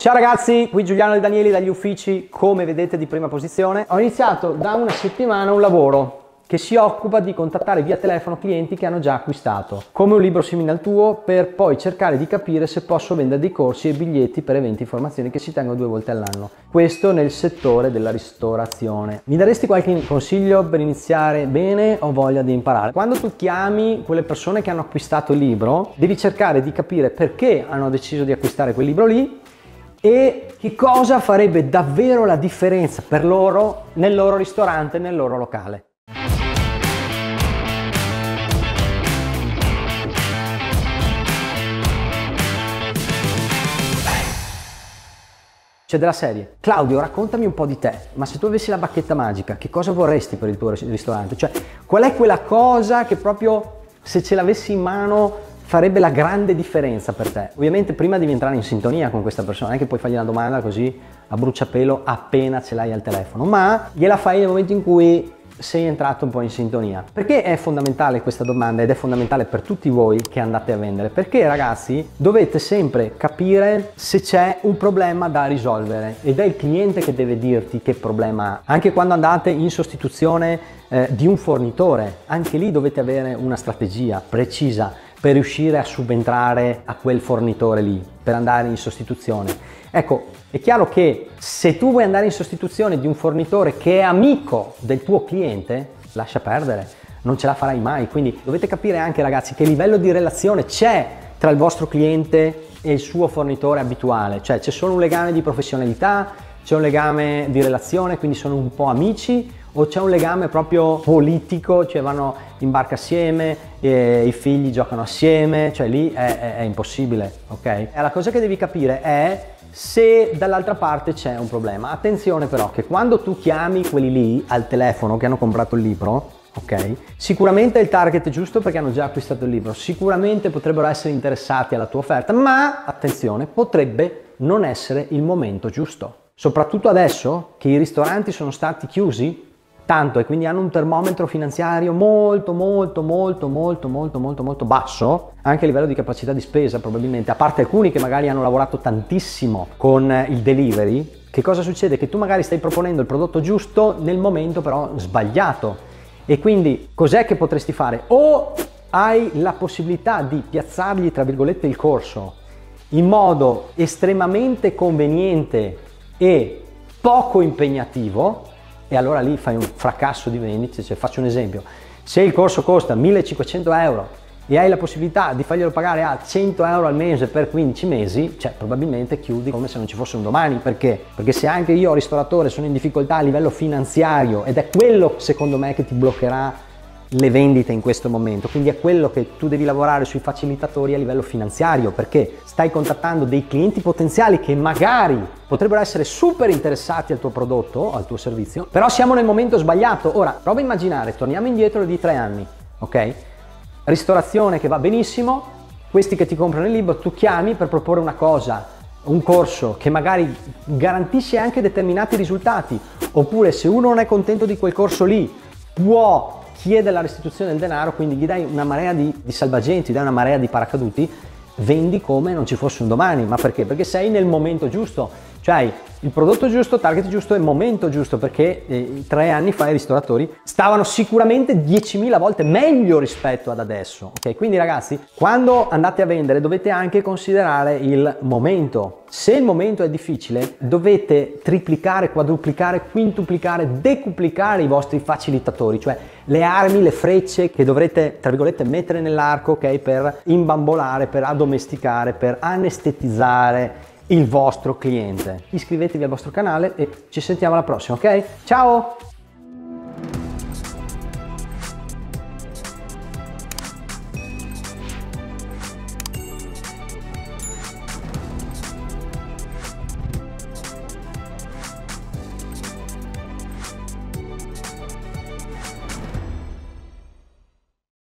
Ciao ragazzi, qui Giuliano De Danieli dagli uffici, come vedete di prima posizione. Ho iniziato da una settimana un lavoro che si occupa di contattare via telefono clienti che hanno già acquistato, come un libro simile al tuo, per poi cercare di capire se posso vendere dei corsi e biglietti per eventi e formazioni che si tengono 2 volte all'anno. Questo nel settore della ristorazione. Mi daresti qualche consiglio per iniziare bene? Ho voglia di imparare. Quando tu chiami quelle persone che hanno acquistato il libro, devi cercare di capire perché hanno deciso di acquistare quel libro lì e che cosa farebbe davvero la differenza per loro nel loro ristorante, nel loro locale. C'è della serie: Claudio, raccontami un po' di te, ma se tu avessi la bacchetta magica, che cosa vorresti per il tuo ristorante? Cioè, qual è quella cosa che proprio, se ce l'avessi in mano, farebbe la grande differenza per te? Ovviamente prima devi entrare in sintonia con questa persona, non è che puoi fargli una domanda così a bruciapelo appena ce l'hai al telefono, ma gliela fai nel momento in cui sei entrato un po' in sintonia. Perché è fondamentale questa domanda ed è fondamentale per tutti voi che andate a vendere? Perché ragazzi, dovete sempre capire se c'è un problema da risolvere ed è il cliente che deve dirti che problema ha. Anche quando andate in sostituzione di un fornitore, anche lì dovete avere una strategia precisa per riuscire a subentrare a quel fornitore lì, per andare in sostituzione. Ecco, è chiaro che se tu vuoi andare in sostituzione di un fornitore che è amico del tuo cliente, lascia perdere, non ce la farai mai. Quindi dovete capire anche, ragazzi, che livello di relazione c'è tra il vostro cliente e il suo fornitore abituale. Cioè c'è solo un legame di professionalità, c'è un legame di relazione, quindi sono un po' amici, o c'è un legame proprio politico, cioè vanno in barca assieme, i figli giocano assieme, cioè lì è impossibile, ok? E la cosa che devi capire è se dall'altra parte c'è un problema. Attenzione però che quando tu chiami quelli lì al telefono che hanno comprato il libro, ok? Sicuramente è il target giusto perché hanno già acquistato il libro, sicuramente potrebbero essere interessati alla tua offerta, ma attenzione, potrebbe non essere il momento giusto. Soprattutto adesso che i ristoranti sono stati chiusi tanto e quindi hanno un termometro finanziario molto basso, anche a livello di capacità di spesa probabilmente, a parte alcuni che magari hanno lavorato tantissimo con il delivery. Che cosa succede? Che tu magari stai proponendo il prodotto giusto nel momento però sbagliato, e quindi cos'è che potresti fare? O hai la possibilità di piazzargli tra virgolette il corso in modo estremamente conveniente e poco impegnativo, e allora lì fai un fracasso di vendite. Cioè, faccio un esempio: se il corso costa 1500 euro e hai la possibilità di farglielo pagare a 100 euro al mese per 15 mesi, cioè probabilmente chiudi come se non ci fosse un domani. Perché? Perché se anche io ristoratore sono in difficoltà a livello finanziario, ed è quello secondo me che ti bloccherà le vendite in questo momento, quindi è quello che tu devi lavorare sui facilitatori a livello finanziario, perché stai contattando dei clienti potenziali che magari potrebbero essere super interessati al tuo prodotto, al tuo servizio, però siamo nel momento sbagliato. Ora prova a immaginare, torniamo indietro di 3 anni, ok? Ristorazione che va benissimo, questi che ti comprano il libro, tu chiami per proporre una cosa, un corso che magari garantisce anche determinati risultati, oppure se uno non è contento di quel corso lì può chiede la restituzione del denaro, quindi gli dai una marea di salvagenti, gli dai una marea di paracaduti, vendi come non ci fosse un domani. Ma perché? Perché sei nel momento giusto, cioè hai il prodotto giusto, target giusto e momento giusto, perché 3 anni fa i ristoratori stavano sicuramente 10.000 volte meglio rispetto ad adesso, ok? Quindi ragazzi, quando andate a vendere dovete anche considerare il momento. Se il momento è difficile, dovete triplicare, quadruplicare, quintuplicare, decuplicare i vostri facilitatori, cioè le armi, le frecce che dovrete, tra virgolette, mettere nell'arco, ok? Per imbambolare, per addomesticare, per anestetizzare il vostro cliente. Iscrivetevi al vostro canale e ci sentiamo alla prossima, ok? Ciao!